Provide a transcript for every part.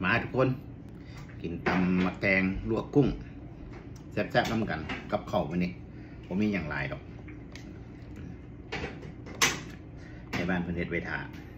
มาทุกคนกินตำมะแกงลวกกุ้งแซ่บๆน้ำกันกับข้าววันนี้ผมมีอย่างไรหรอกในบ้านเพื่อนเฮ็ดไว้ทา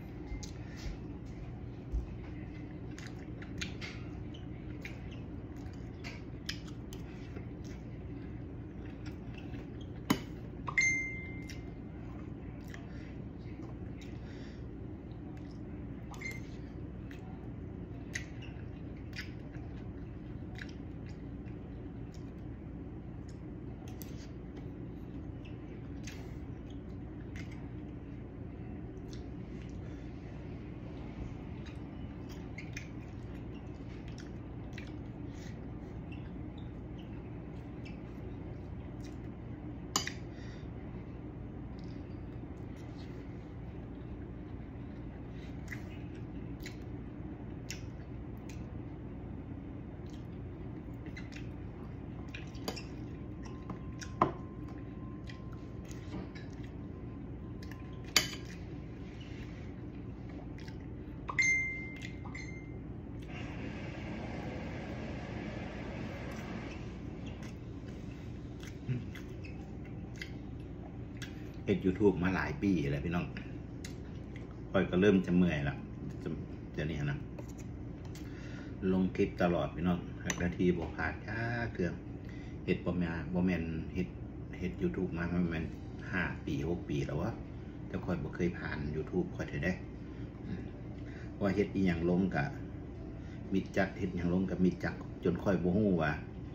เฮ็ด YouTube มาหลายปีแล้วพี่น้องค่อยก็เริ่มจะเมื่อยละจะนี่นะลงคลิปตลอดพี่น้องนาทีบอกขาดช้าเถื่อนเฮ็ดบ่แม่นเฮ็ด YouTube มาประมาณ5 ปี6 ปีแล้ววะแต่ค่อยบ่เคยผ่าน YouTube ค่อยได้ว่าเฮ็ดอีหยังลงกับมิดจักเฮ็ดหยังลงกับมิดจักจนค่อยบ่ฮู้ว่า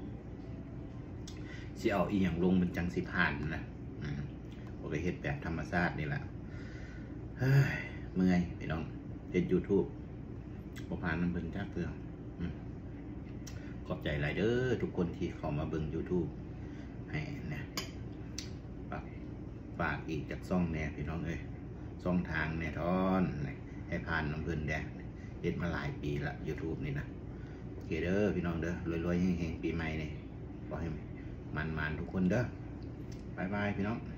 สิเอาอีหยังลงมันจังสิผ่านนะผมก็เฮ็ดแบบธรรมชาตินี่แหละเฮ้ยเมื่อยพี่น้องเฮ็ด YouTube บ่ผ่านน้ำเบิ่งจักเทื่อขอบใจหลายเด้อทุกคนที่เข้ามาเบิ่ง YouTube ให้นะฝากอีกจากซ่องแน่พี่น้องเอ้ยซ่องทางแน่ทอนให้ผ่านน้ำเพิ่นแดงเฮ็ดมาหลายปีละ YouTube นี่นะโอเคเด้อพี่น้องเด้อรวยๆเฮงๆปีใหม่นี่ขอให้มันๆทุกคนเด้อบ๊ายบายพี่น้อง